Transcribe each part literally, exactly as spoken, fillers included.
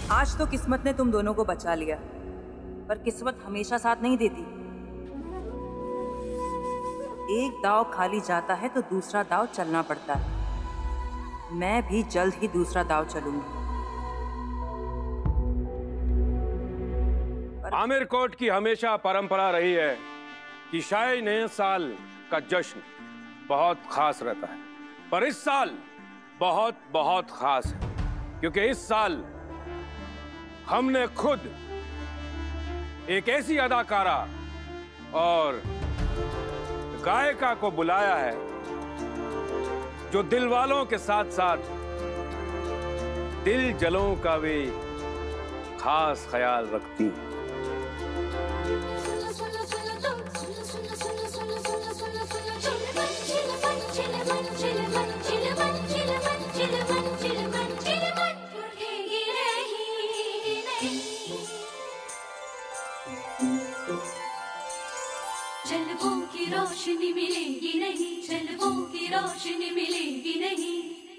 आज तो किस्मत ने तुम दोनों को बचा लिया, पर किस्मत हमेशा साथ नहीं देती। एक दाव खाली जाता है तो दूसरा दाव चलना पड़ता है। मैं भी जल्द ही दूसरा दाव चलूंगी। आमिर कोर्ट की हमेशा परंपरा रही है कि शाही नए साल का जश्न बहुत खास रहता है, पर इस साल बहुत बहुत खास है, क्योंकि इस साल हमने खुद एक ऐसी अदाकारा और गायिका को बुलाया है जो दिल वालों के साथ साथ दिल जलों का भी खास ख्याल रखती है। जलवों की रोशनी मिलेगी नहीं, जलवों की रोशनी मिलेगी नहीं।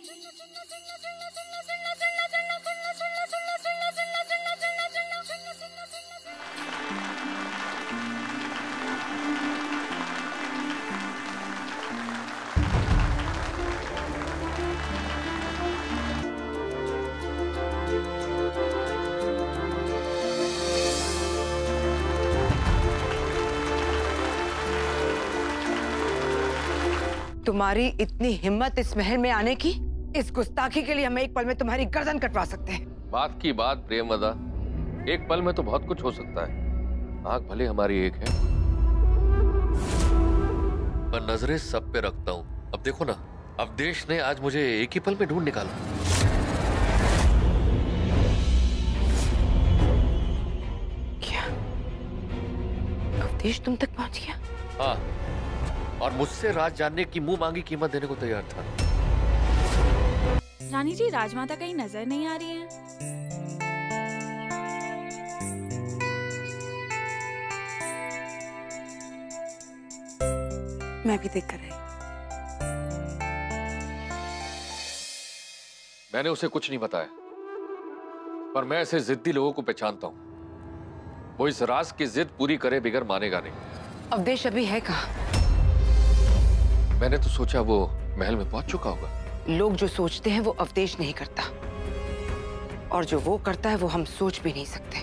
तुम्हारी इतनी हिम्मत इस महल में आने की? इस गुस्ताखी के लिए हम एक पल में तुम्हारी गर्दन कटवा सकते हैं। बात की बात प्रेमवदा, एक पल में तो बहुत कुछ हो सकता है। आंख भले हमारी एक है, पर नजरें सब पे रखता हूँ। अब देखो ना, अवधेश ने आज मुझे एक ही पल में ढूंढ निकाला। क्या अवधेश तुम तक पहुंच गया? हाँ, और मुझसे राज जानने की मुंह मांगी कीमत देने को तैयार था। रानी जी, राजमाता कहीं नजर नहीं आ रही है। मैं भी देख कर आई। मैंने उसे कुछ नहीं बताया, पर मैं ऐसे जिद्दी लोगों को पहचानता हूं। वो इस राज की जिद पूरी करे बिगर मानेगा नहीं। अवधेश अभी है कहाँ? मैंने तो सोचा वो महल में पहुंच चुका होगा। लोग जो सोचते हैं वो अवधेश नहीं करता, और जो वो करता है वो हम सोच भी नहीं सकते।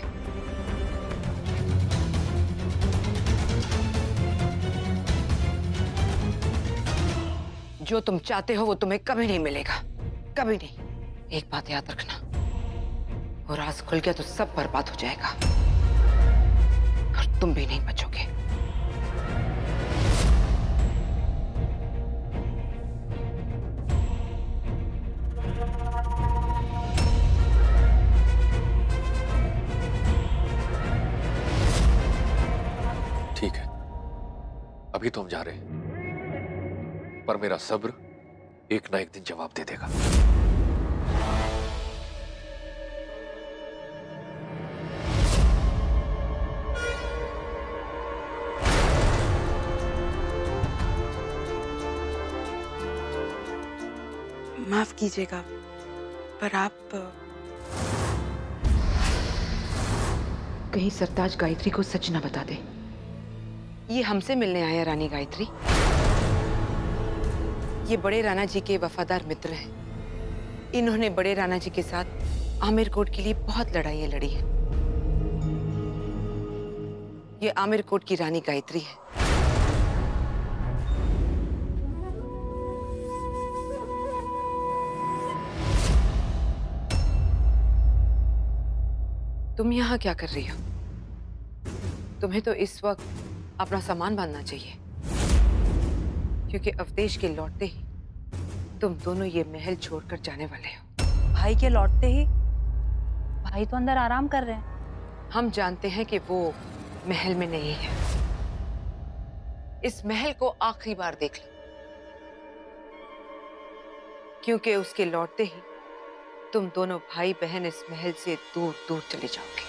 जो तुम चाहते हो वो तुम्हें कभी नहीं मिलेगा, कभी नहीं। एक बात याद रखना, वो राज खुल गया तो सब बर्बाद हो जाएगा, और तुम भी नहीं बचोगे। ठीक है, अभी तो हम जा रहे हैं, पर मेरा सब्र एक ना एक दिन जवाब दे देगा। माफ कीजिएगा, पर आप कहीं सरताज गायत्री को सच ना बता दे। ये हमसे मिलने आया रानी गायत्री। ये बड़े राणा जी के वफादार मित्र हैं। इन्होंने बड़े राणा जी के साथ आमिर कोर्ट के लिए बहुत लड़ाइयां लड़ी हैं। ये आमिर कोर्ट की रानी गायत्री है। तुम यहाँ क्या कर रही हो? तुम्हें तो इस वक्त अपना सामान बांधना चाहिए, क्योंकि अवधेश के लौटते ही तुम दोनों ये महल छोड़कर जाने वाले हो। भाई के लौटते ही? भाई तो अंदर आराम कर रहे हैं। हम जानते हैं कि वो महल में नहीं है। इस महल को आखिरी बार देख लो, क्योंकि उसके लौटते ही तुम दोनों भाई बहन इस महल से दूर दूर चले जाओगे।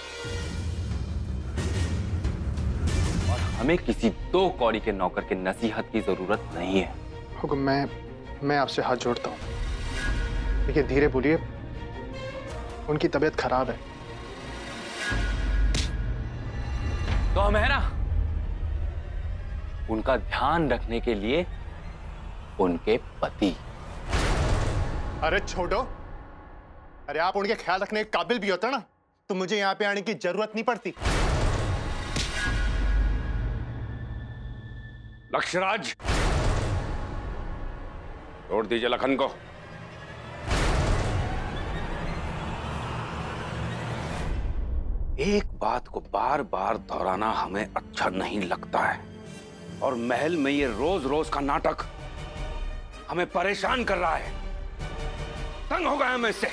हमें किसी दो कौड़ी के नौकर के नसीहत की जरूरत नहीं है। हुक्म, मैं मैं आपसे हाथ जोड़ता हूँ। देखिए, धीरे बोलिए, उनकी तबीयत खराब है। तो हम है ना उनका ध्यान रखने के लिए उनके पति। अरे छोड़ो, अरे आप उनके ख्याल रखने के काबिल भी होता ना तो मुझे यहाँ पे आने की जरूरत नहीं पड़ती। लक्ष्यराज, छोड़ दीजिए लखन को। एक बात को बार बार दोहराना हमें अच्छा नहीं लगता है, और महल में ये रोज रोज का नाटक हमें परेशान कर रहा है। तंग हो गए हम इससे।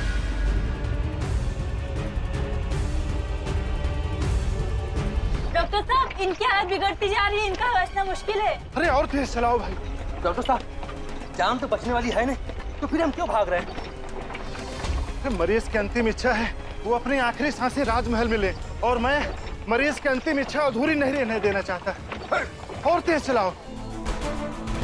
डॉक्टर साहब, इनकी हालत बिगड़ती जा रही है, इनका बचना मुश्किल है। अरे और तेज चलाओ भाई। डॉक्टर साहब, जान तो बचने वाली है नहीं, तो फिर हम क्यों भाग रहे हैं? मरीज की अंतिम इच्छा है वो अपनी आखिरी सांसें राजमहल में ले, और मैं मरीज की अंतिम इच्छा अधूरी नहीं रहने देना चाहता। और तेज चलाओ।